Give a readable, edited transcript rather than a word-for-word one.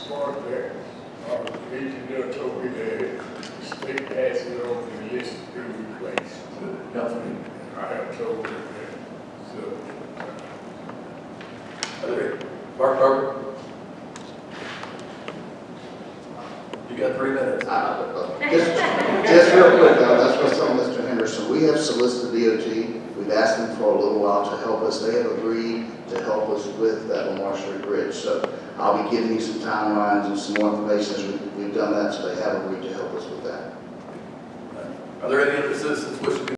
far as that, the engineer told me that the state has it on the list to replace. Councilman, I have told him that, so. Mark Barber. You got 3 minutes. Just real quick, that's what's on Mr. Henderson. We have solicited DOT. We've asked them for a little while to help us. They have agreed to help us with that Lamar Street Bridge. So I'll be giving you some timelines and some more information as we've done that. So they have agreed to help us with that. Are there any other citizens wishing to